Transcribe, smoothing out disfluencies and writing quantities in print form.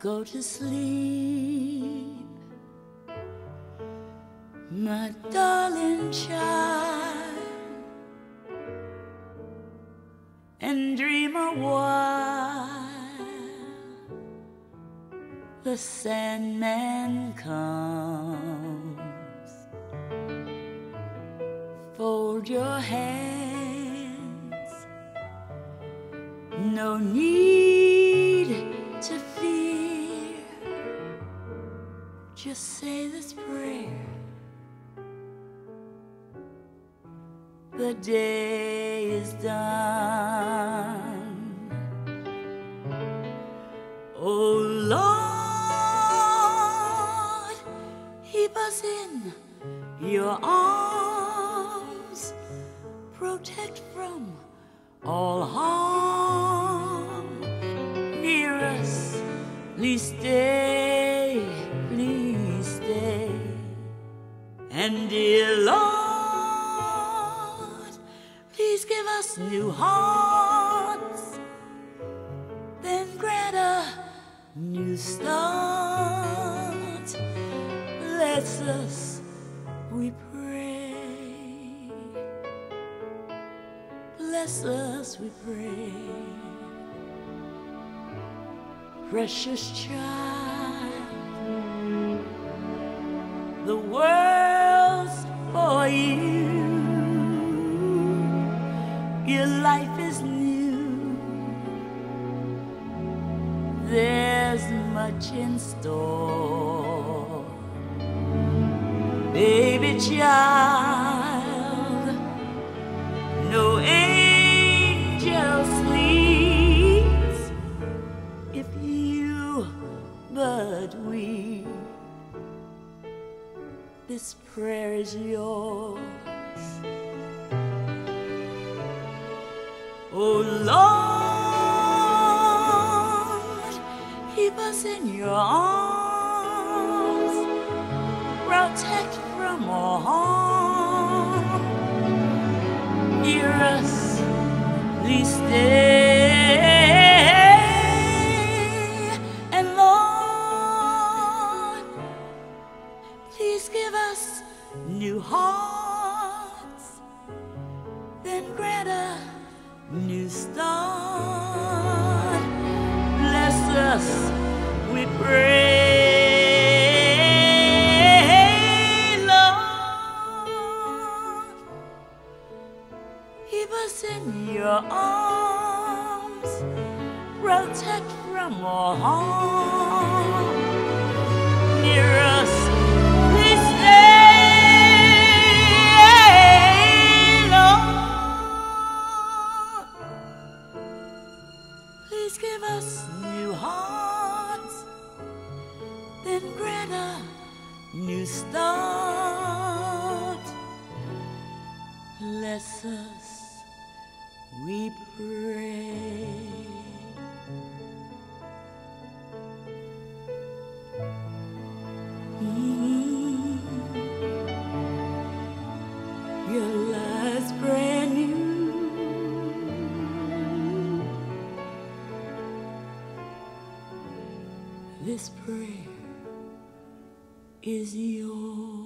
go to sleep, my darling child, and dream a while. The Sandman comes, fold your hands, no need to fear, just say this prayer. The day is done. Oh Lord, keep us in your arms, protect from all harm. Near us, please stay, please stay. And dear Lord, please give us new hearts, then grant a new start. Bless us, we pray. Bless us, we pray. Precious child, the world's for you. Your life is new. There's much in store. Baby child, no angel sleeps if you but we. This prayer is yours. Oh Lord, keep us in your arms, protect from all harm. Near us, please stay. And Lord, please give us new hearts, then grant a new start. Bless us, we pray, Lord. Keep us in your arms, protect from all harm. Near us, please stay, Lord. Please give us new hearts, then grant a new start. Bless us, we pray. Your life's brand new. This prayer is yours.